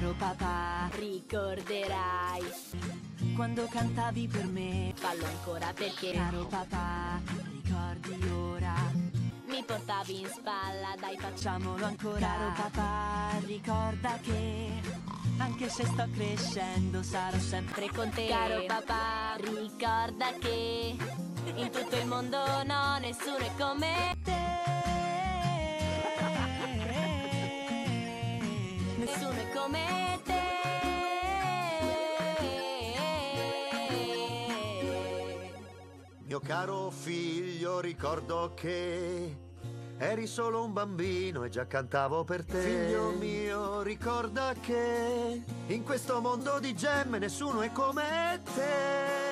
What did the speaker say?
Caro papà, ricorderai quando cantavi per me. Fallo ancora perché, Caro papà, ricordi ora. mi portavi in spalla, dai Facciamolo ancora. Caro papà, ricorda che anche se sto crescendo sarò sempre con te. Caro papà, ricorda che in tutto il mondo no, nessuno è come te. Nessuno è come te. Mio caro figlio, ricordo che eri solo un bambino e già cantavo per te. Figlio mio, ricorda che in questo mondo di gemme nessuno è come te.